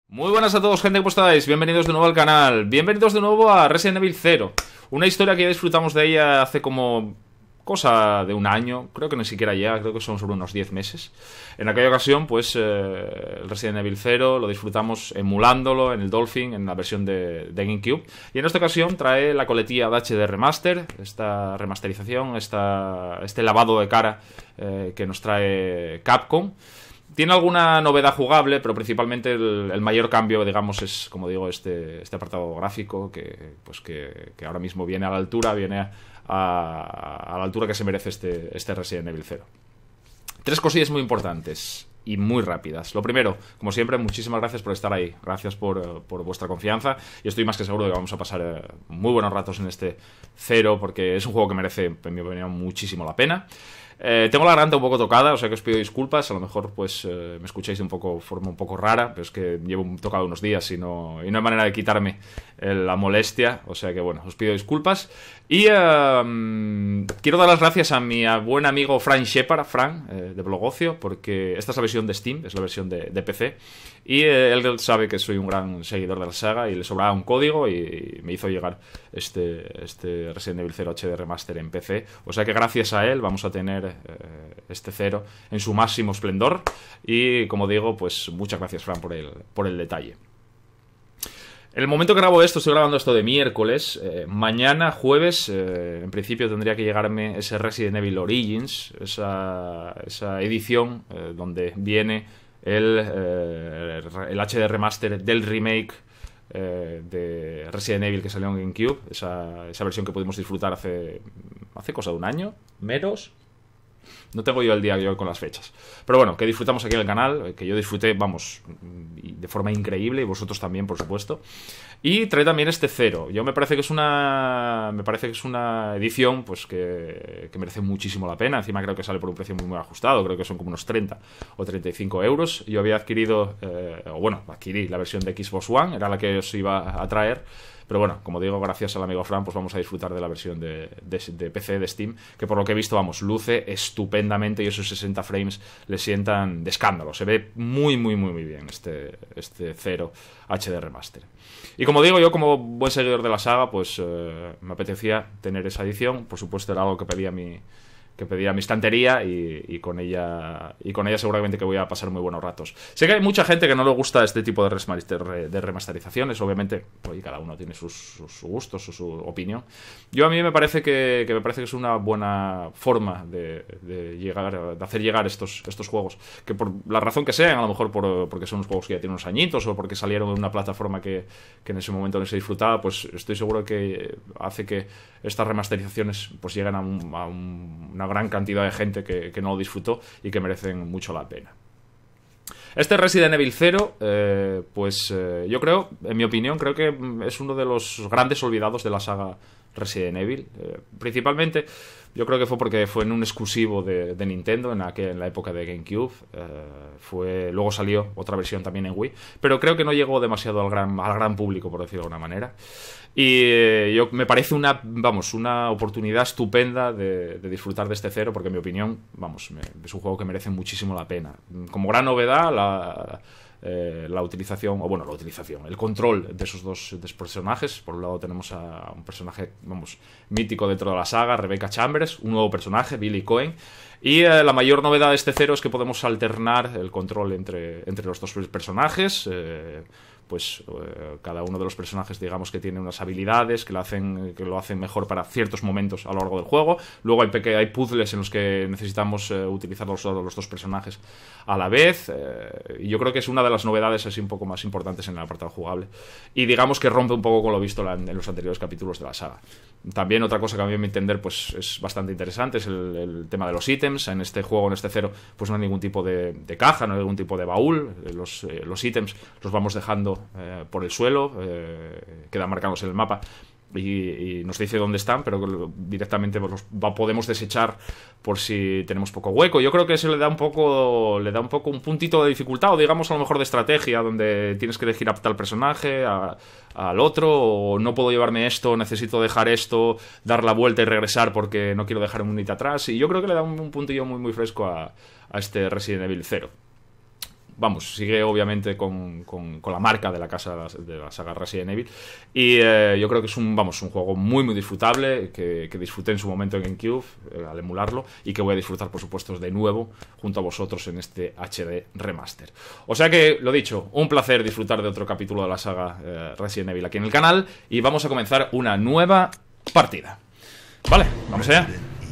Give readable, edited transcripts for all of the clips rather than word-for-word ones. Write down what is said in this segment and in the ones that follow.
Muy buenas a todos, gente, ¿cómo estáis? Bienvenidos de nuevo al canal. Bienvenidos de nuevo a Resident Evil 0. Una historia que ya disfrutamos de ella hace como cosa de un año. Creo que ni siquiera llega, creo que son sobre unos 10 meses. En aquella ocasión, pues, el Resident Evil 0 lo disfrutamos emulándolo en el Dolphin, en la versión de GameCube. Y en esta ocasión trae la coletilla de HD Remaster, esta remasterización, este lavado de cara que nos trae Capcom. Tiene alguna novedad jugable, pero principalmente el mayor cambio, digamos, es, como digo, este apartado gráfico que ahora mismo viene a la altura, a la altura que se merece este Resident Evil 0. Tres cosillas muy importantes y muy rápidas. Lo primero, como siempre, muchísimas gracias por estar ahí. Gracias por vuestra confianza. Y estoy más que seguro de que vamos a pasar muy buenos ratos en este 0, porque es un juego que merece, en mi opinión, muchísimo la pena. Tengo la garganta un poco tocada, o sea que os pido disculpas. A lo mejor pues me escucháis de forma un poco rara, pero es que llevo tocado unos días y no hay manera de quitarme la molestia. O sea que bueno, os pido disculpas. Y quiero dar las gracias a mi buen amigo Fran Shepard, de Blogocio, porque esta es la versión de Steam, es la versión de PC. Y él sabe que soy un gran seguidor de la saga y le sobraba un código y me hizo llegar este Resident Evil 0 HD Remaster en PC. O sea que gracias a él vamos a tener este 0 en su máximo esplendor. Y como digo, pues muchas gracias, Fran, por el detalle. En el momento que grabo esto, estoy grabando esto de miércoles. Mañana, jueves, en principio tendría que llegarme ese Resident Evil Origins, esa edición donde viene el HD Remaster del remake de Resident Evil que salió en GameCube, esa versión que pudimos disfrutar hace cosa de un año, menos. No tengo yo el día yo con las fechas. Pero bueno, que disfrutamos aquí en el canal, que yo disfruté, vamos, de forma increíble, y vosotros también, por supuesto. Y trae también este 0. Me parece que es una edición pues que merece muchísimo la pena. Encima creo que sale por un precio muy, muy ajustado. Creo que son como unos 30 o 35 euros. Yo había adquirido, adquirí la versión de Xbox One, era la que os iba a traer. Pero bueno, como digo, gracias al amigo Fran, pues vamos a disfrutar de la versión de PC de Steam, que por lo que he visto, vamos, luce estupendamente y esos 60 frames le sientan de escándalo. Se ve muy, muy, muy, muy bien este 0 HD Remaster. Y como digo, yo como buen seguidor de la saga, pues me apetecía tener esa edición. Por supuesto, era algo que pedía mi estantería y con ella seguramente que voy a pasar muy buenos ratos. Sé que hay mucha gente que no le gusta este tipo de remasterizaciones, obviamente, pues, cada uno tiene sus gustos, su opinión. A mí me parece que es una buena forma de hacer llegar estos juegos, que por la razón que sean, a lo mejor porque son unos juegos que ya tienen unos añitos o porque salieron en una plataforma que en ese momento no se disfrutaba, pues estoy seguro que hace que estas remasterizaciones pues lleguen a una gran cantidad de gente que no lo disfrutó y que merecen mucho la pena. Este Resident Evil 0, yo creo, en mi opinión, creo que es uno de los grandes olvidados de la saga Resident Evil. Principalmente, yo creo que fue porque fue en un exclusivo de Nintendo en la época de GameCube. Luego salió otra versión también en Wii, pero creo que no llegó demasiado al gran público, por decirlo de alguna manera. Y me parece una oportunidad estupenda de disfrutar de este 0, porque en mi opinión, es un juego que merece muchísimo la pena. Como gran novedad, el control de esos dos personajes. Por un lado tenemos a un personaje, mítico dentro de la saga, Rebecca Chambers, un nuevo personaje, Billy Cohen. Y la mayor novedad de este 0 es que podemos alternar el control entre los dos personajes. Cada uno de los personajes, digamos, que tiene unas habilidades que lo hacen mejor para ciertos momentos a lo largo del juego. Luego hay puzzles en los que necesitamos utilizar los dos personajes a la vez. Y yo creo que es una de las novedades así un poco más importantes en el apartado jugable. Y digamos que rompe un poco con lo visto en los anteriores capítulos de la saga. También otra cosa que a mí me entender pues es bastante interesante es el tema de los ítems. En este juego, en este 0, pues no hay ningún tipo de caja, no hay ningún tipo de baúl. Los ítems los vamos dejando por el suelo, quedan marcados en el mapa y nos dice dónde están, pero directamente podemos desechar por si tenemos poco hueco. Yo creo que eso le da un poco un puntito de dificultad, o digamos a lo mejor de estrategia, donde tienes que elegir a tal personaje, al otro, o no puedo llevarme esto, necesito dejar esto, dar la vuelta y regresar porque no quiero dejar un unit atrás. Y yo creo que le da un puntillo muy muy fresco a este Resident Evil 0. vamos, sigue obviamente con la marca de la casa de la saga Resident Evil. Y yo creo que es un juego muy muy disfrutable, que disfruté en su momento en GameCube al emularlo, y que voy a disfrutar por supuesto de nuevo junto a vosotros en este HD Remaster. O sea que, lo dicho, un placer disfrutar de otro capítulo de la saga Resident Evil aquí en el canal, y vamos a comenzar una nueva partida. Vale, vamos allá.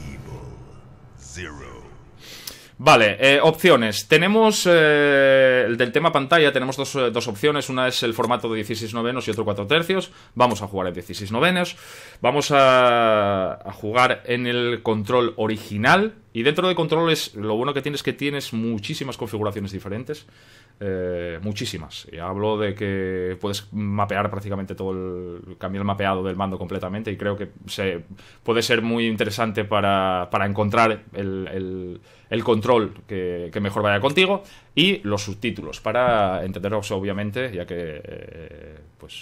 Vale, opciones. Tenemos el del tema pantalla, tenemos dos opciones. Una es el formato de 16/9 y otro 4/3. Vamos a jugar en 16/9. Vamos a jugar en el control original. Y dentro de controles, lo bueno que tienes es que tienes muchísimas configuraciones diferentes. Muchísimas. Y hablo de que puedes mapear prácticamente cambiar el mapeado del mando completamente, y creo que puede ser muy interesante para encontrar el control que mejor vaya contigo, y los subtítulos para entenderlos obviamente, ya que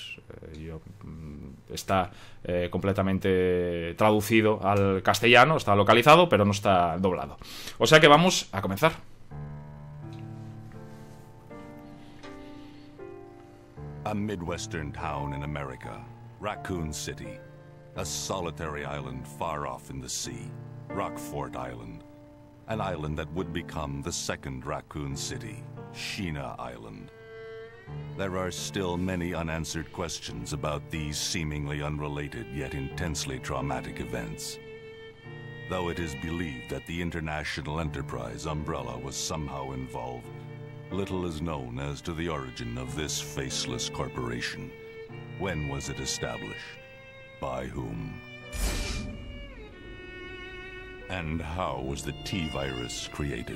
está completamente traducido al castellano, está localizado pero no está doblado. O sea que vamos a comenzar. A Midwestern town in America, Raccoon City. A solitary island far off in the sea, Rockfort Island. An island that would become the second Raccoon City, Sheena Island. There are still many unanswered questions about these seemingly unrelated yet intensely traumatic events. Though it is believed that the international enterprise umbrella was somehow involved, little is known as to the origin of this faceless corporation. When was it established? By whom? And how was the T-Virus created?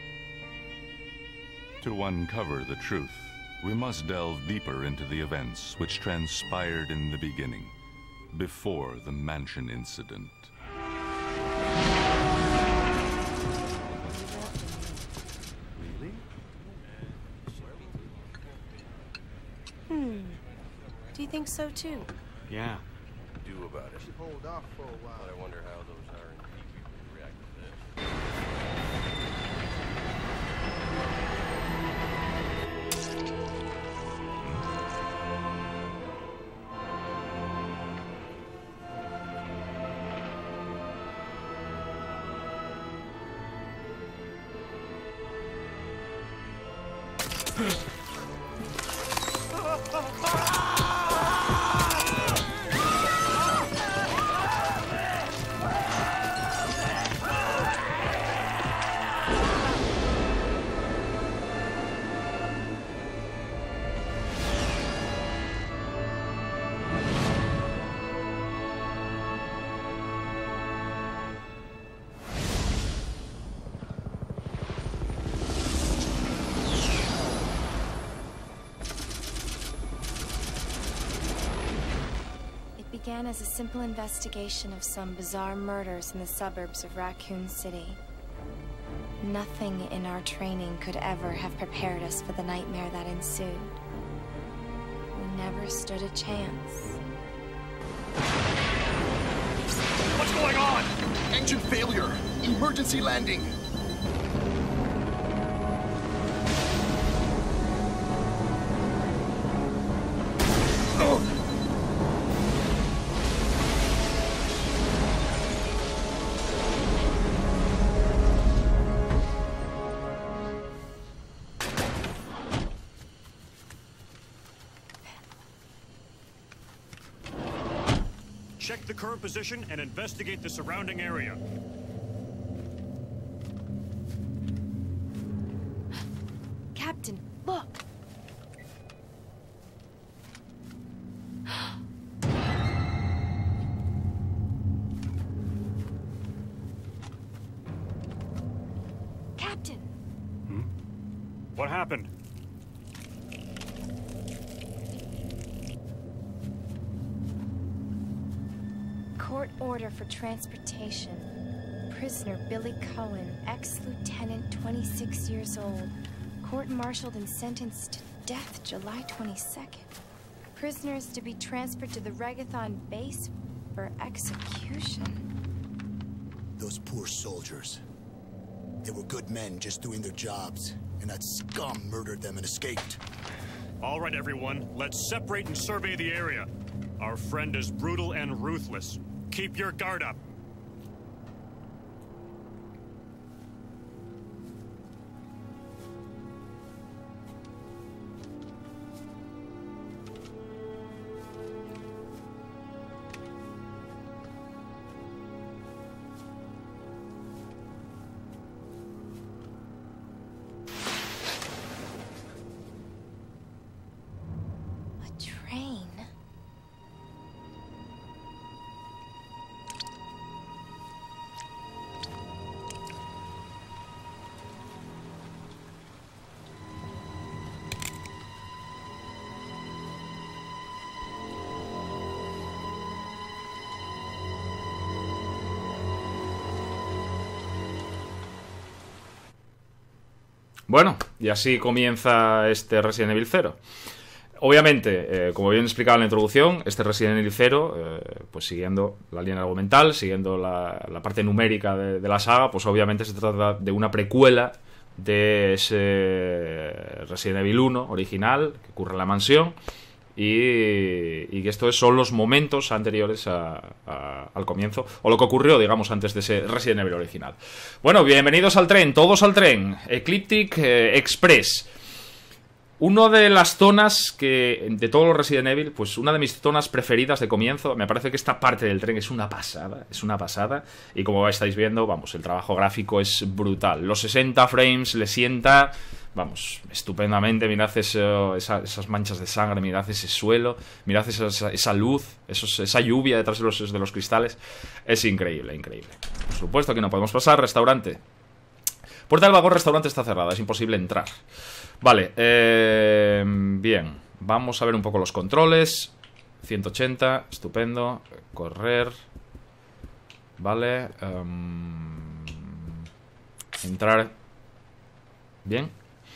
To uncover the truth, we must delve deeper into the events which transpired in the beginning, before the Mansion incident. Do you think so too? Yeah. Do about it. Hold off for a while. But I wonder how those R&D people would react to this. Began as a simple investigation of some bizarre murders in the suburbs of Raccoon City. Nothing in our training could ever have prepared us for the nightmare that ensued. We never stood a chance. What's going on? Engine failure. Emergency landing. Check the current position and investigate the surrounding area. Captain, look! Captain! What happened? Court order for transportation. Prisoner Billy Cohen, ex-lieutenant, 26 years old. Court-martialed and sentenced to death July 22nd. Prisoner is to be transferred to the Regathon base for execution. Those poor soldiers. They were good men just doing their jobs. and that scum murdered them and escaped. All right, everyone, let's separate and survey the area. Our friend is brutal and ruthless. Keep your guard up. Bueno, y así comienza este Resident Evil 0. Obviamente, como bien explicaba en la introducción, este Resident Evil 0, pues siguiendo la línea argumental, siguiendo la parte numérica de la saga, pues obviamente se trata de una precuela de ese Resident Evil 1 original, que ocurre en la mansión, y que estos son los momentos anteriores al comienzo, o lo que ocurrió, digamos, antes de ese Resident Evil original. Bueno, bienvenidos al tren, todos al tren. Ecliptic Express. Una de las zonas que, de todos los Resident Evil, pues una de mis zonas preferidas de comienzo. Me parece que esta parte del tren es una pasada, y como estáis viendo, vamos, el trabajo gráfico es brutal. Los 60 frames le sienta, vamos, estupendamente. Mirad esas manchas de sangre, mirad ese suelo, mirad esa luz, esa lluvia detrás de los cristales. Es increíble, increíble. Por supuesto que no podemos pasar. Restaurante. Puerta del vagón restaurante está cerrada, es imposible entrar. Vale, bien, vamos a ver un poco los controles. 180, estupendo. Correr. Vale. Entrar. Bien.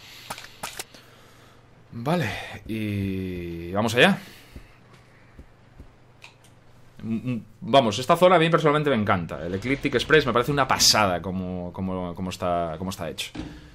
Vale, y vamos allá. Vamos, esta zona a mí personalmente me encanta. El Ecliptic Express me parece una pasada como está hecho.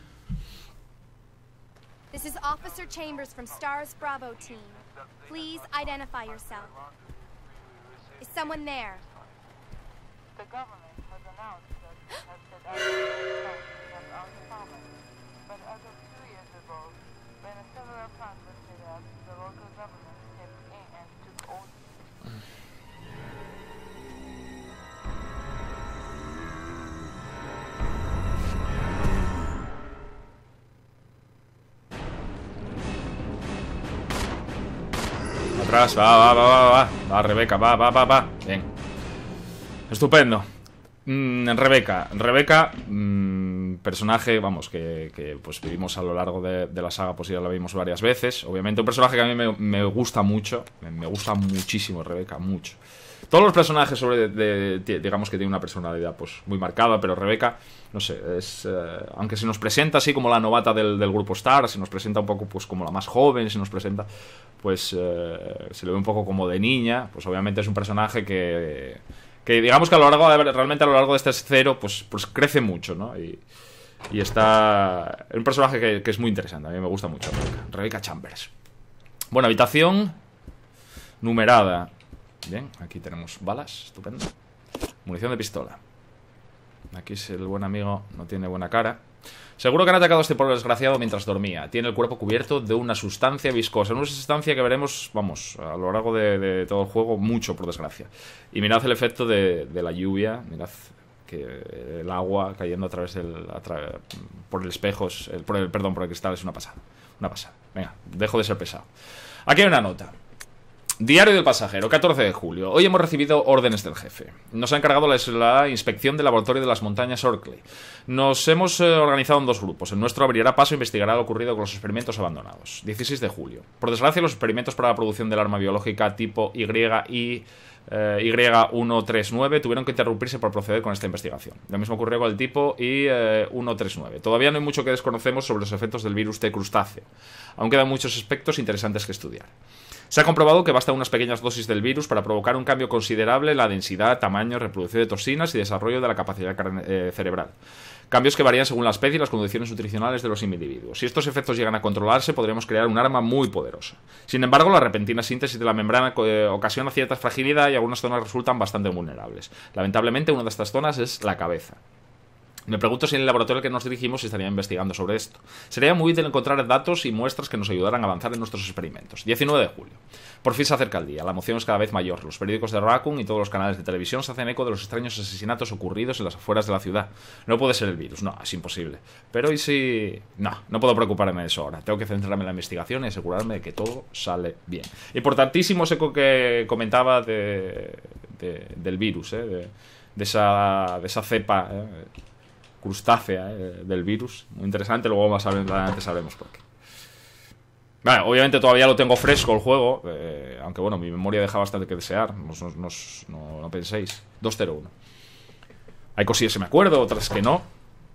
This is Officer Chambers from STARS Bravo team. Please identify yourself. Is someone there? The government has announced that it has set out to out of common. But as of 2 years ago, when a several plans were set up, the local government stepped in and took over. Atrás, va, Rebeca, va. Bien. Estupendo. Rebeca, personaje, vamos, que pues vivimos a lo largo de la saga, pues ya la vimos varias veces. Obviamente un personaje que a mí me gusta mucho, me gusta muchísimo Rebeca, mucho. Todos los personajes digamos que tienen una personalidad pues muy marcada, pero Rebeca, no sé, aunque se nos presenta así como la novata del grupo Star, se nos presenta un poco pues como la más joven, se nos presenta pues se le ve un poco como de niña, pues obviamente es un personaje que digamos que realmente a lo largo de este 0 pues crece mucho, ¿no? Y está un personaje que es muy interesante, a mí me gusta mucho Rebeca Chambers. Bueno, habitación numerada. Bien, aquí tenemos balas, estupendo. Munición de pistola. Aquí el buen amigo no tiene buena cara. Seguro que han atacado a este pobre desgraciado mientras dormía. Tiene el cuerpo cubierto de una sustancia viscosa. Una sustancia que veremos, vamos, a lo largo de todo el juego, mucho, por desgracia. Y mirad el efecto de la lluvia. Mirad que el agua cayendo a través por el espejo, por el cristal, es una pasada. Una pasada. Venga, dejo de ser pesado. Aquí hay una nota. Diario del pasajero, 14 de julio. Hoy hemos recibido órdenes del jefe. Nos ha encargado la inspección del laboratorio de las montañas Orkley. Nos hemos organizado en 2 grupos. El nuestro abrirá paso e investigará lo ocurrido con los experimentos abandonados. 16 de julio. Por desgracia, los experimentos para la producción del arma biológica tipo Y139 tuvieron que interrumpirse por proceder con esta investigación. Lo mismo ocurrió con el tipo Y139. Todavía no hay mucho que desconocemos sobre los efectos del virus T crustáceo. Aún quedan muchos aspectos interesantes que estudiar. Se ha comprobado que basta unas pequeñas dosis del virus para provocar un cambio considerable en la densidad, tamaño, reproducción de toxinas y desarrollo de la capacidad cerebral. cambios que varían según la especie y las condiciones nutricionales de los individuos. Si estos efectos llegan a controlarse, podremos crear un arma muy poderosa. Sin embargo, la repentina síntesis de la membrana ocasiona cierta fragilidad y algunas zonas resultan bastante vulnerables. Lamentablemente, una de estas zonas es la cabeza. Me pregunto si en el laboratorio al que nos dirigimos estaría investigando sobre esto. Sería muy útil encontrar datos y muestras que nos ayudaran a avanzar en nuestros experimentos. 19 de julio. Por fin se acerca el día. La emoción es cada vez mayor. Los periódicos de Raccoon y todos los canales de televisión se hacen eco de los extraños asesinatos ocurridos en las afueras de la ciudad. No puede ser el virus. No, es imposible. Pero ¿y si...? No puedo preocuparme de eso ahora. Tengo que centrarme en la investigación y asegurarme de que todo sale bien. Importantísimo ese eco que comentaba del virus, de esa cepa... crustácea del virus, muy interesante. Luego más adelante sabremos por qué. Vale, obviamente todavía lo tengo fresco el juego, aunque bueno, mi memoria deja bastante que desear, no penséis. 201. Hay cosillas que me acuerdo, otras que no,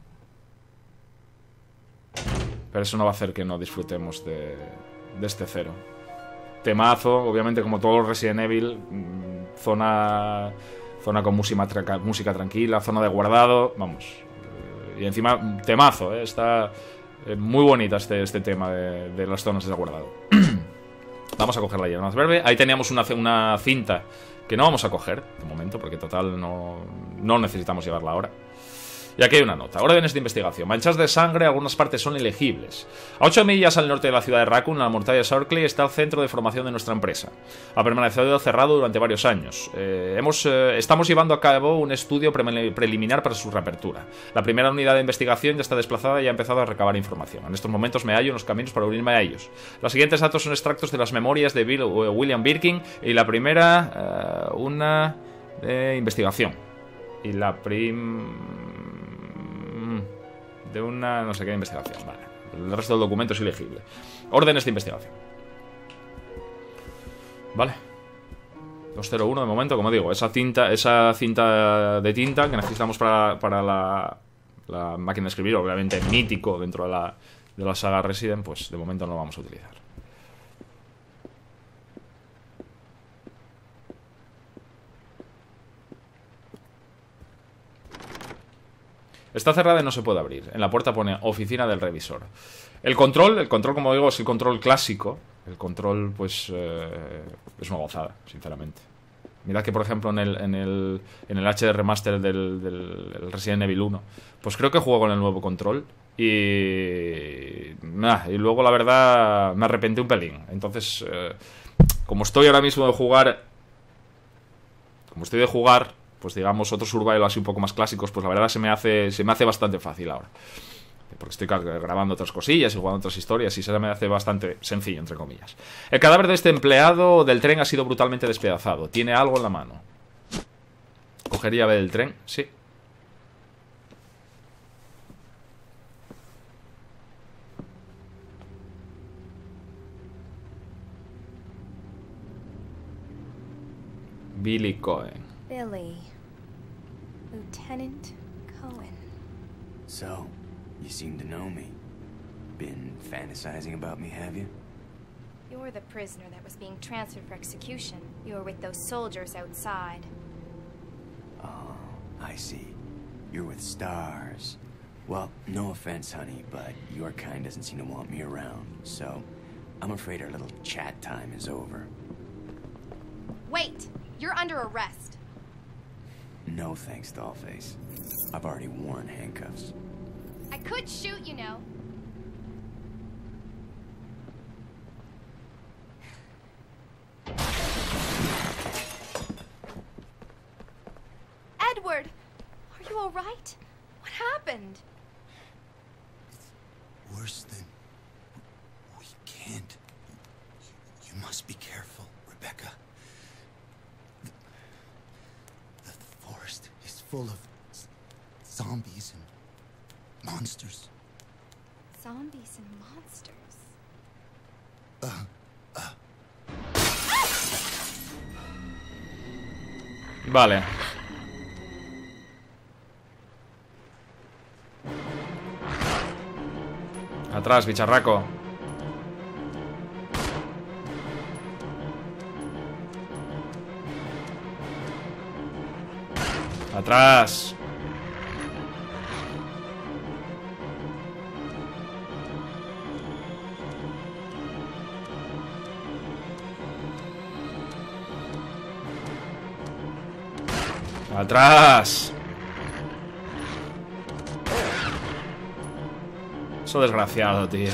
pero eso no va a hacer que no disfrutemos de este 0. Temazo, obviamente, como todos los Resident Evil. Zona con música tranquila, zona de guardado, vamos. Y encima, temazo, está muy bonita este tema de las zonas de guardado. Vamos a coger la hierba más verde. Ahí teníamos una cinta que no vamos a coger de momento, porque total no necesitamos llevarla ahora. Y aquí hay una nota. Órdenes de investigación. Manchas de sangre, algunas partes son ilegibles. A 8 millas al norte de la ciudad de Raccoon, en la montaña de Shorkley, está el centro de formación de nuestra empresa. Ha permanecido cerrado durante varios años. Estamos llevando a cabo un estudio preliminar para su reapertura. La primera unidad de investigación ya está desplazada y ha empezado a recabar información. En estos momentos me hallo en los caminos para unirme a ellos. Los siguientes datos son extractos de las memorias de William Birkin y la primera, una de investigación. Y la de una no sé qué de investigación. Vale. El resto del documento es ilegible. Órdenes de investigación. Vale. 201 de momento, como digo. Esa cinta de tinta que necesitamos para la máquina de escribir, obviamente mítico dentro de la saga Resident, pues de momento no lo vamos a utilizar. Está cerrada y no se puede abrir. En la puerta pone oficina del revisor. El control, como digo, es el control clásico. El control, pues, es una gozada, sinceramente. Mirad que, por ejemplo, en el HD Remaster del Resident Evil 1, pues creo que juego con el nuevo control. Y luego, la verdad, me arrepentí un pelín. Entonces, como estoy ahora mismo de jugar... pues digamos, otros survival así un poco más clásicos, pues la verdad se me hace bastante fácil ahora. Porque estoy grabando otras cosillas y jugando otras historias y se me hace bastante sencillo, entre comillas. El cadáver de este empleado del tren ha sido brutalmente despedazado. Tiene algo en la mano. ¿Coger llave del tren? Sí. Billy Cohen. Billy. Lieutenant Cohen. So, you seem to know me. Been fantasizing about me, have you? You're the prisoner that was being transferred for execution. You were with those soldiers outside. Oh, I see. You're with STARS. Well, no offense, honey, but your kind doesn't seem to want me around. So, I'm afraid our little chat time is over. Wait! You're under arrest. No thanks, Dollface. I've already worn handcuffs. I could shoot, you know. Edward! Are you alright? What happened? It's worse than... We can't... You must be careful, Rebecca. The forest is full of zombies and monsters. Zombies and monsters. Vale. Atrás, bicharraco. Atrás. ¡Atrás! Eso desgraciado, tío.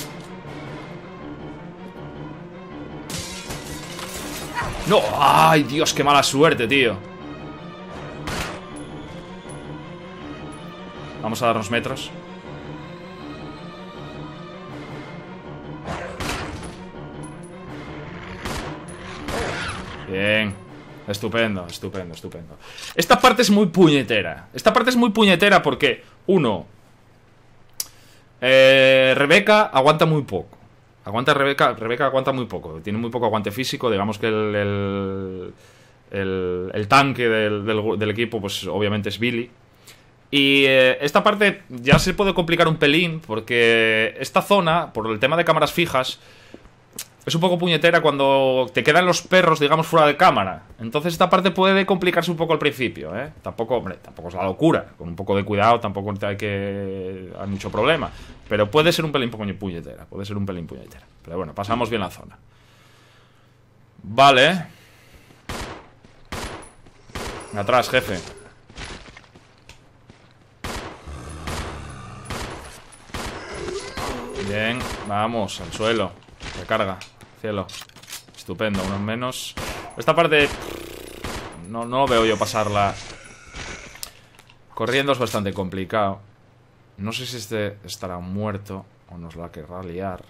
¡No! ¡Ay, Dios, qué mala suerte, tío! Vamos a darnos metros. Bien. Estupendo, estupendo, estupendo. Esta parte es muy puñetera. Esta parte es muy puñetera porque, uno, Rebecca aguanta muy poco. Rebecca aguanta muy poco. Tiene muy poco aguante físico. Digamos que el tanque del equipo, pues obviamente es Billy. Y esta parte ya se puede complicar un pelín porque esta zona, por el tema de cámaras fijas, es un poco puñetera cuando te quedan los perros, digamos, fuera de cámara. Entonces esta parte puede complicarse un poco al principio, ¿eh? Tampoco, hombre, tampoco es la locura. Con un poco de cuidado tampoco hay mucho problema. Pero puede ser un pelín puñetera. Puede ser un pelín puñetera. Pero bueno, pasamos bien la zona. Vale. Atrás, jefe. Bien, vamos, al suelo. Recarga, cielo. Estupendo, unos menos. Esta parte no veo yo pasarla. Corriendo es bastante complicado. No sé si este estará muerto o nos la querrá liar.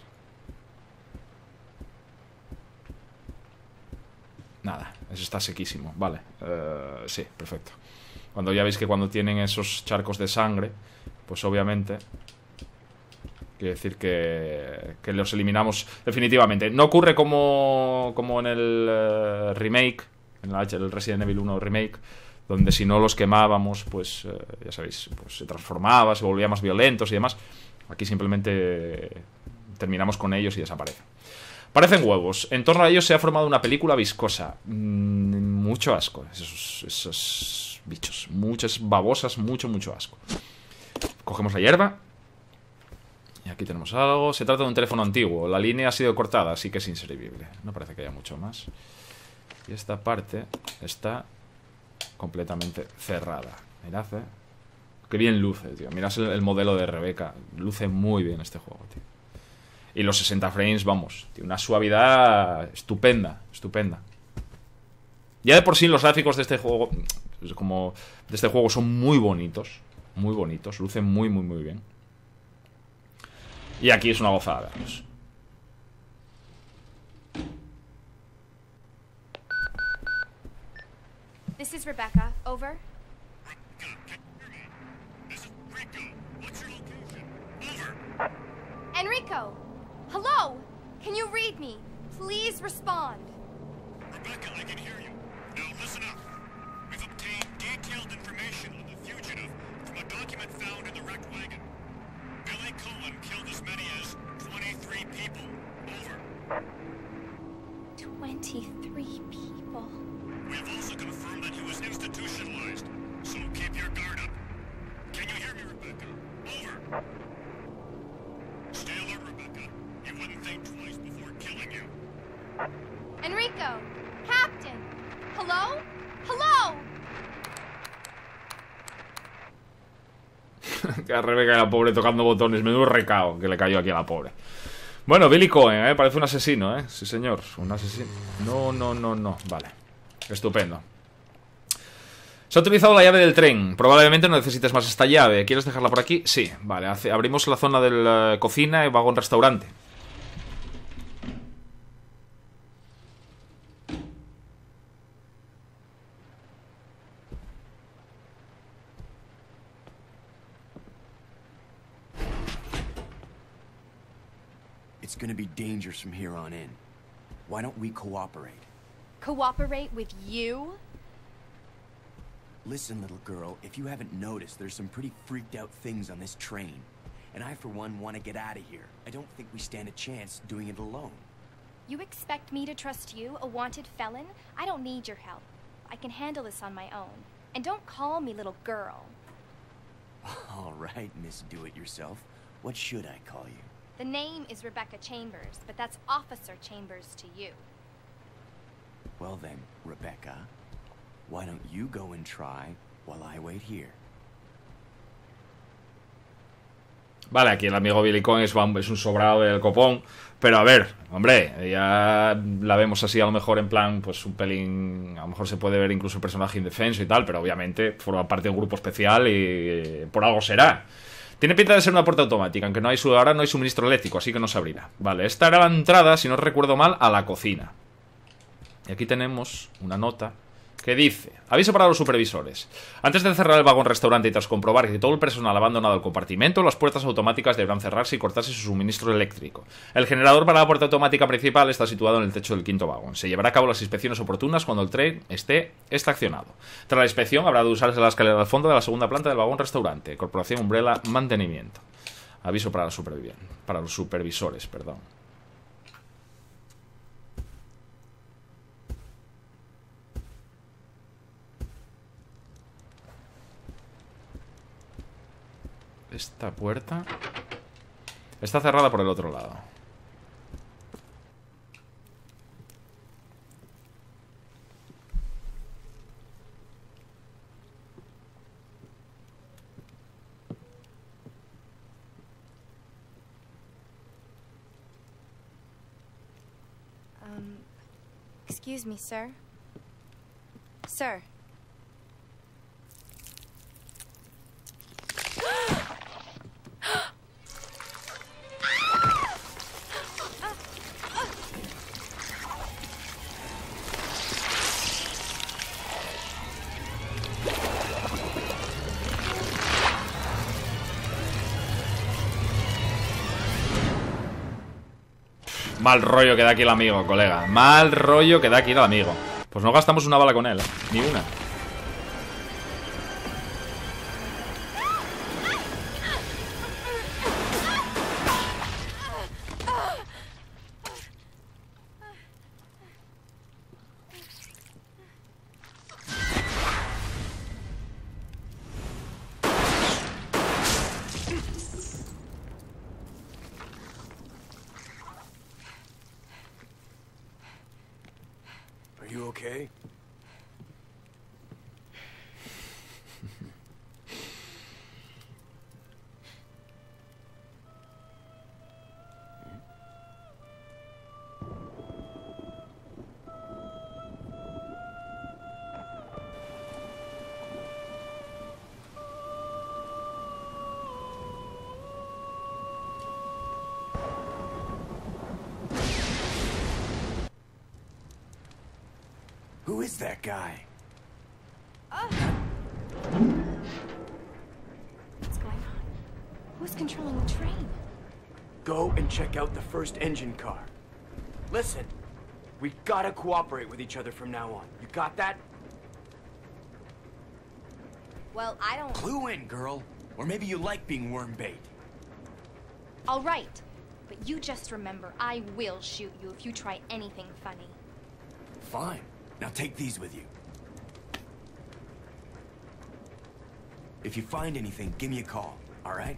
Nada, ese está sequísimo. Vale, sí, perfecto. Cuando ya veis que cuando tienen esos charcos de sangre, pues obviamente quiere decir que los eliminamos definitivamente. No ocurre como en el remake, en el Resident Evil 1 remake, donde si no los quemábamos, pues ya sabéis, pues se transformaba, se volvía más violentos y demás. Aquí simplemente terminamos con ellos y desaparecen. Parecen huevos. En torno a ellos se ha formado una película viscosa. Mucho asco. Esos bichos. Muchas babosas, mucho asco. Cogemos la hierba. Y aquí tenemos algo. Se trata de un teléfono antiguo. La línea ha sido cortada, así que es inservible. No parece que haya mucho más. Y esta parte está completamente cerrada. Mirad, qué bien luce, tío. Mirad el modelo de Rebecca. Luce muy bien este juego, tío. Y los 60 frames, vamos, tiene una suavidad estupenda, estupenda. Ya de por sí los gráficos de este juego, son muy bonitos, lucen muy bien. Y aquí es una gozada verlos. This is Rebecca. Over. Enrico! Hello! Can you read me? Please respond. Rebecca, I can hear you. Now listen up. We've obtained detailed information on the fugitive from a document found in the wrecked wagon. Billy Cohen killed as many as 23 people. Over. 23 people. We have also confirmed that he was institutionalized, so keep your guard up. Can you hear me, Rebecca? Over. Stay alert, Rebecca. You wouldn't think twice before killing you. Enrico! Captain! Hello? Hello! Que a Rebecca, la pobre, tocando botones. Menudo recao que le cayó aquí a la pobre. Bueno, Billy Cohen, parece un asesino, Sí, señor, un asesino. No. Vale, estupendo. Se ha utilizado la llave del tren. Probablemente no necesites más esta llave. ¿Quieres dejarla por aquí? Sí, vale, abrimos la zona de la cocina y vagón restaurante. It's gonna be dangerous from here on in. Why don't we cooperate? Cooperate with you? Listen, little girl, if you haven't noticed, there's some pretty freaked out things on this train. And I, for one, want to get out of here. I don't think we stand a chance doing it alone. You expect me to trust you, a wanted felon? I don't need your help. I can handle this on my own. And don't call me little girl. All right, Miss Do-It-Yourself. What should I call you? The name is Rebecca Chambers, but that's Officer Chambers to you. Well then, Rebecca, Why don't you go and try while I wait here? Vale, aquí el amigo Billy Cohen es un sobrado del copón. Pero a ver, hombre, ya la vemos así a lo mejor en plan, pues un pelín... A lo mejor se puede ver incluso el personaje indefenso y tal, pero obviamente forma parte de un grupo especial y por algo será. Tiene pinta de ser una puerta automática, aunque ahora no hay suministro eléctrico, así que no se abrirá. Vale, esta era la entrada, si no recuerdo mal, a la cocina. Y aquí tenemos una nota que dice: aviso para los supervisores. Antes de cerrar el vagón restaurante y tras comprobar que todo el personal ha abandonado el compartimento, las puertas automáticas deberán cerrarse y cortarse su suministro eléctrico. El generador para la puerta automática principal está situado en el techo del quinto vagón. Se llevará a cabo las inspecciones oportunas cuando el tren esté estacionado. Tras la inspección habrá de usarse la escalera al fondo de la segunda planta del vagón restaurante. Corporación Umbrella Mantenimiento. Aviso para los supervisores, perdón. Esta puerta está cerrada por el otro lado. Excuse me, sir. Sir. Mal rollo que da aquí el amigo, colega. Mal rollo que da aquí el amigo. Pues no gastamos una bala con él, ¿eh? Ni una. Are you okay? Who is that guy? What's going on? Who's controlling the train? Go and check out the first engine car. Listen, we gotta cooperate with each other from now on. You got that? Well, I don't... Clue in, girl. Or maybe you like being worm bait. All right. But you just remember, I will shoot you if you try anything funny. Fine. Now take these with you. If you find anything, give me a call, all right?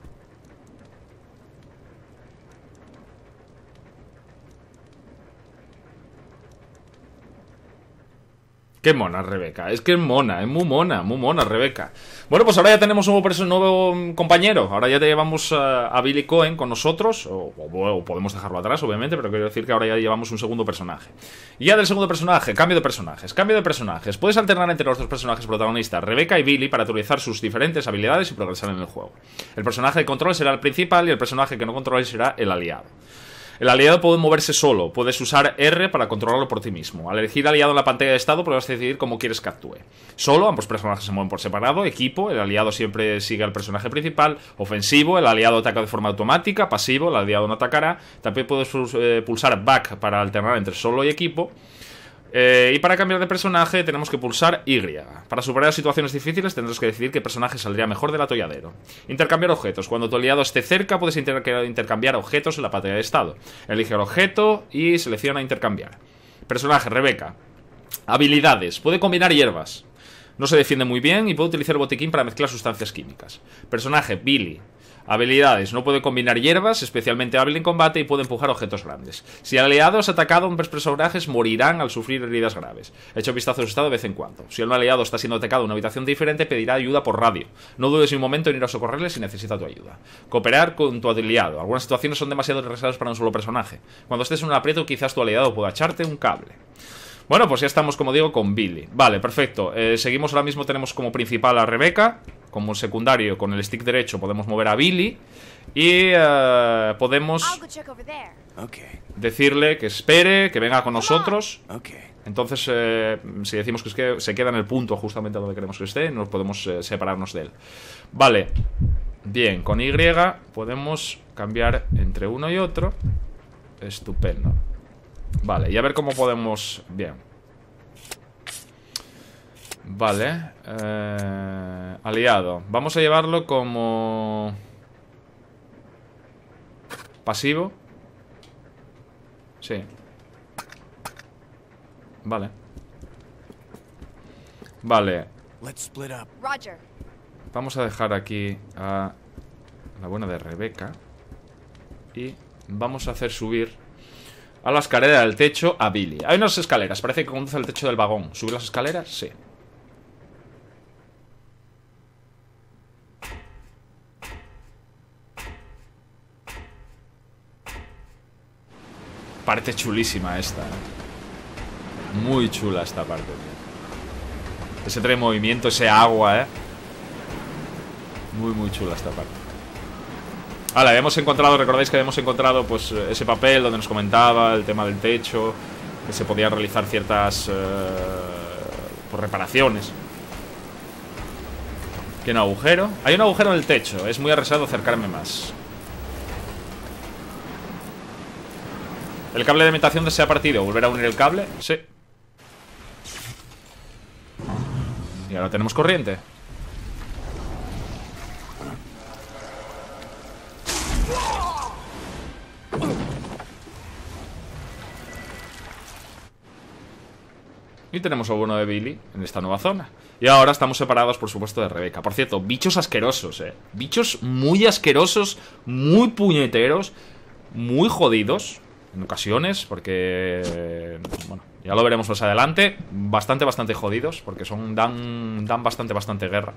Qué mona Rebeca, es que es muy mona Rebeca. Bueno, pues ahora ya tenemos un nuevo compañero. Ahora ya te llevamos a Billy Cohen con nosotros, o podemos dejarlo atrás, obviamente, pero quiero decir que ahora ya llevamos un segundo personaje. Y ya del segundo personaje, cambio de personajes. Puedes alternar entre los dos personajes protagonistas, Rebeca y Billy, para utilizar sus diferentes habilidades y progresar en el juego. El personaje de control será el principal y el personaje que no controles será el aliado. El aliado puede moverse solo, puedes usar R para controlarlo por ti mismo. Al elegir aliado en la pantalla de estado podrás decidir cómo quieres que actúe. Solo, ambos personajes se mueven por separado. Equipo, el aliado siempre sigue al personaje principal. Ofensivo, el aliado ataca de forma automática. Pasivo, el aliado no atacará. También puedes pulsar back para alternar entre solo y equipo. Y para cambiar de personaje tenemos que pulsar Y. Para superar situaciones difíciles tendrás que decidir qué personaje saldría mejor del atolladero. Intercambiar objetos. Cuando tu aliado esté cerca puedes intercambiar objetos en la pantalla de estado. Elige el objeto y selecciona intercambiar. Personaje Rebeca. Habilidades. Puede combinar hierbas. No se defiende muy bien y puede utilizar el botiquín para mezclar sustancias químicas. Personaje Billy. Habilidades. No puede combinar hierbas, especialmente hábil en combate, y puede empujar objetos grandes. Si el aliado es atacado, hombres personajes morirán al sufrir heridas graves. Echa un vistazo a su estado de vez en cuando. Si un aliado está siendo atacado en una habitación diferente, pedirá ayuda por radio. No dudes ni un momento en ir a socorrerle si necesita tu ayuda. Cooperar con tu aliado. Algunas situaciones son demasiado reservadas para un solo personaje. Cuando estés en un aprieto, quizás tu aliado pueda echarte un cable. Bueno, pues ya estamos, como digo, con Billy. Vale, perfecto. Seguimos ahora mismo, tenemos como principal a Rebecca. Como secundario, con el stick derecho, podemos mover a Billy. Y podemos decirle que espere, que venga con nosotros. Entonces, si decimos que se queda en el punto justamente donde queremos que esté, nos podemos separarnos de él. Vale. Bien, con Y podemos cambiar entre uno y otro. Estupendo. Vale, y a ver cómo podemos... Bien. Vale. Aliado. Vamos a llevarlo como... pasivo. Sí. Vale. Vale. Roger. Vamos a dejar aquí a la buena de Rebecca. Y vamos a hacer subir a la escalera del techo a Billy. Hay unas escaleras, parece que conduce al techo del vagón. ¿Subir las escaleras? Sí. Parte chulísima esta, ¿eh? Muy chula esta parte, tío. Ese tren de movimiento, ese agua, ¿eh? Muy chula esta parte. Vale, habíamos encontrado, recordáis que habíamos encontrado pues ese papel donde nos comentaba el tema del techo, que se podían realizar ciertas pues, reparaciones. ¿Qué un agujero? Hay un agujero en el techo, es muy arriesgado acercarme más. El cable de alimentación se ha partido. ¿Volver a unir el cable? Sí. Y ahora tenemos corriente. Y tenemos a uno de Billy en esta nueva zona. Y ahora estamos separados, por supuesto, de Rebecca. Por cierto, bichos asquerosos, bichos muy asquerosos, muy puñeteros, muy jodidos en ocasiones, porque... bueno, ya lo veremos más adelante. Bastante jodidos, porque dan bastante guerra.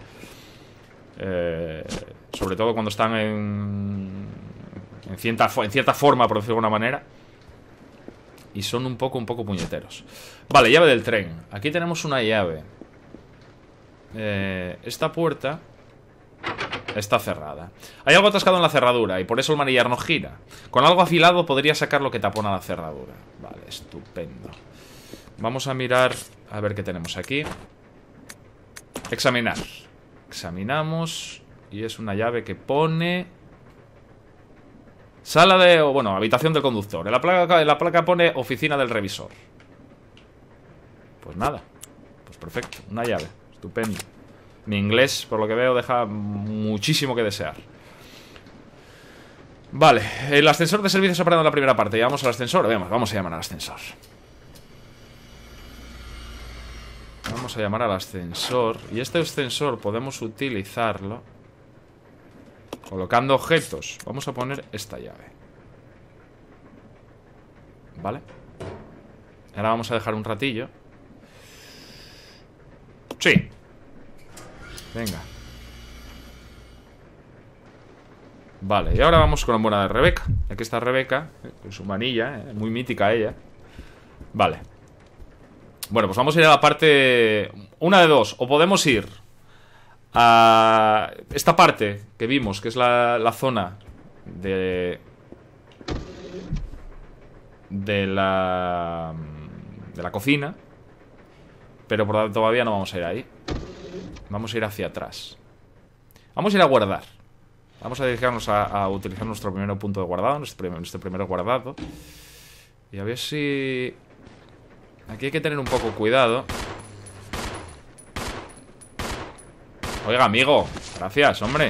Sobre todo cuando están en cierta forma, por decirlo de alguna manera. Y son un poco puñeteros. Vale, llave del tren. Aquí tenemos una llave. Esta puerta está cerrada. Hay algo atascado en la cerradura y por eso el manillar no gira. Con algo afilado podría sacar lo que tapona la cerradura. Vale, estupendo. Vamos a mirar a ver qué tenemos aquí. Examinar. Examinamos. Y es una llave que pone... sala de... bueno, habitación del conductor. En la placa pone oficina del revisor. Pues nada. Pues perfecto, una llave. Estupendo. Mi inglés, por lo que veo, deja muchísimo que desear. Vale, el ascensor de servicio separado en la primera parte. Llamamos al ascensor. Vamos a llamar al ascensor. Vamos a llamar al ascensor. Y este ascensor podemos utilizarlo colocando objetos. Vamos a poner esta llave. Vale. Ahora vamos a dejar un ratillo. Sí. Venga. Vale, y ahora vamos con la buena de Rebecca. Aquí está Rebecca, con su manilla, muy mítica ella. Vale. Bueno, pues vamos a ir a la parte... una de dos, o podemos ir a esta parte que vimos, que es la zona de la cocina. Pero todavía no vamos a ir ahí. Vamos a ir hacia atrás. Vamos a ir a guardar. Vamos a dedicarnos a utilizar nuestro primer punto de guardado, nuestro primer guardado. Y a ver si... aquí hay que tener un poco cuidado. Oiga, amigo. Gracias, hombre.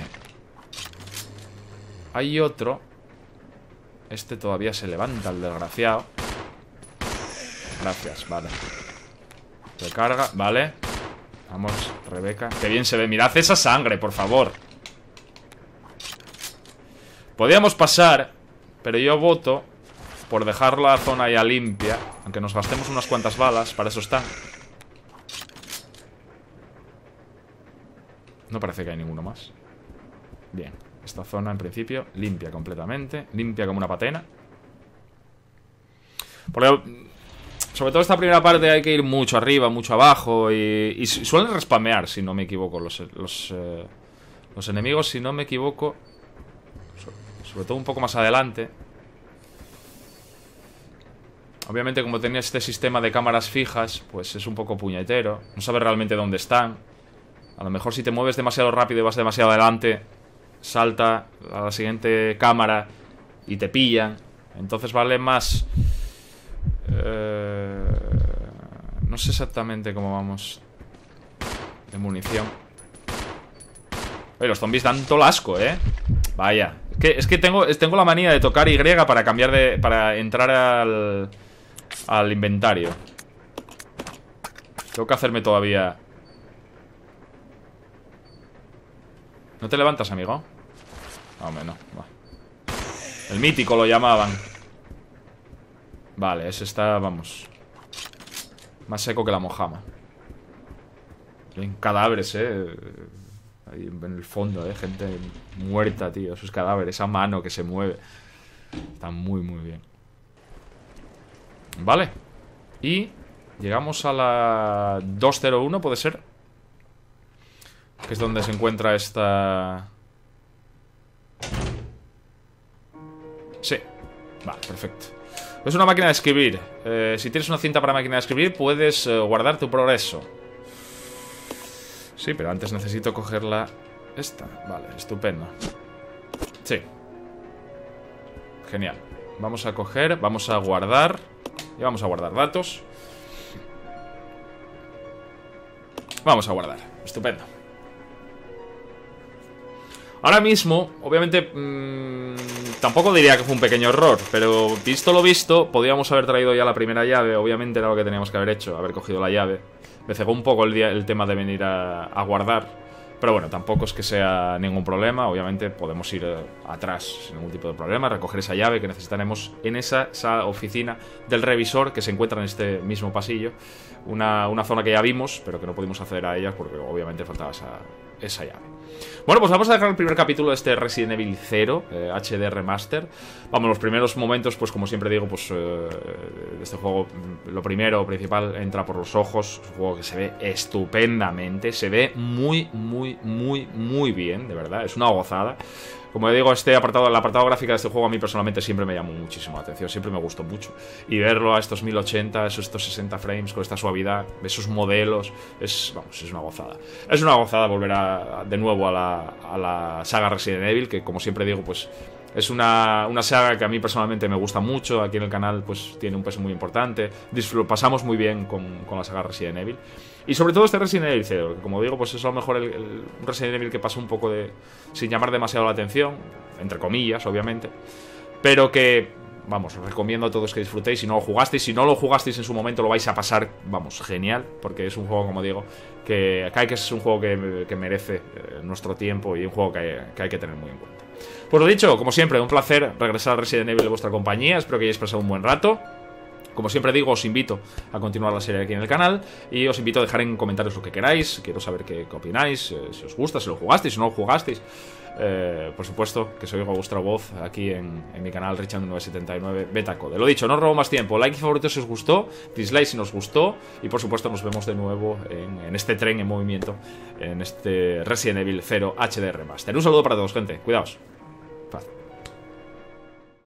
Hay otro. Este todavía se levanta, el desgraciado. Gracias, vale. Recarga, vale. Vamos, Rebecca. Qué bien se ve, mirad esa sangre, por favor. Podríamos pasar, pero yo voto por dejar la zona ya limpia, aunque nos gastemos unas cuantas balas. Para eso están. No parece que hay ninguno más. Bien, esta zona en principio limpia completamente. Limpia como una patena. Porque sobre todo esta primera parte hay que ir mucho arriba, mucho abajo. Y suelen respamear, si no me equivoco, los enemigos, si no me equivoco. Sobre todo un poco más adelante. Obviamente, como tenía este sistema de cámaras fijas, pues es un poco puñetero. No sabes realmente dónde están. A lo mejor si te mueves demasiado rápido y vas demasiado adelante, salta a la siguiente cámara y te pillan. Entonces vale más... no sé exactamente cómo vamos de munición. Oye, los zombies dan todo el asco, Vaya. Es que tengo la manía de tocar Y para cambiar de... para entrar al inventario. Tengo que hacerme todavía... ¿No te levantas, amigo? No, hombre, no. El mítico lo llamaban. Vale, ese está, vamos, más seco que la mojama. Hay cadáveres, ahí en el fondo, gente muerta, tío. Esos cadáveres, esa mano que se mueve. Está muy, muy bien. Vale. Y llegamos a la 201, ¿puede ser? Que es donde se encuentra esta... Sí. Vale, perfecto. Es una máquina de escribir. Si tienes una cinta para máquina de escribir, puedes guardar tu progreso. Sí, pero antes necesito cogerla. Esta, vale, estupendo. Sí. Genial. Vamos a coger, vamos a guardar. Y vamos a guardar datos. Vamos a guardar, estupendo. Ahora mismo, obviamente, tampoco diría que fue un pequeño error, pero visto lo visto, podríamos haber traído ya la primera llave. Obviamente era lo que teníamos que haber hecho, haber cogido la llave. Me cegó un poco el tema de venir a guardar. Pero bueno, tampoco es que sea ningún problema. Obviamente podemos ir atrás sin ningún tipo de problema, recoger esa llave que necesitaremos en esa oficina del revisor que se encuentra en este mismo pasillo. Una zona que ya vimos, pero que no pudimos acceder a ella porque obviamente faltaba esa llave. Bueno, pues vamos a dejar el primer capítulo de este Resident Evil 0 HD Remaster. Vamos, los primeros momentos, pues como siempre digo, pues de este juego, lo primero, principal, entra por los ojos. Es un juego que se ve estupendamente. Se ve muy, muy, muy, muy bien, de verdad. Es una gozada. Como digo, el apartado gráfico de este juego a mí personalmente siempre me llamó muchísimo la atención, siempre me gustó mucho. Y verlo a estos 1080, estos 60 frames, con esta suavidad, esos modelos, es una gozada. Es una gozada volver de nuevo a la saga Resident Evil, que como siempre digo, pues es una saga que a mí personalmente me gusta mucho. Aquí en el canal pues tiene un peso muy importante. Pasamos muy bien con la saga Resident Evil. Y sobre todo este Resident Evil 0, que como digo, pues es a lo mejor un Resident Evil que pasa un poco sin llamar demasiado la atención, entre comillas, obviamente, pero que, vamos, os recomiendo a todos que disfrutéis. Si no lo jugasteis en su momento, lo vais a pasar, vamos, genial, porque es un juego, como digo, que es un juego que merece nuestro tiempo y un juego que hay que tener muy en cuenta. Pues lo dicho, como siempre, un placer regresar a Resident Evil de vuestra compañía. Espero que hayáis pasado un buen rato. Como siempre digo, os invito a continuar la serie aquí en el canal y os invito a dejar en comentarios lo que queráis. Quiero saber qué opináis, si os gusta, si lo jugasteis, si no lo jugasteis. Por supuesto, que soy vuestra voz aquí en mi canal Richard979 Betacode. Lo dicho, no os robo más tiempo. Like y favorito si os gustó, dislike si nos gustó. Y por supuesto nos vemos de nuevo en este tren en movimiento, en este Resident Evil 0 HD Remaster. Un saludo para todos, gente. Cuidaos. Paz.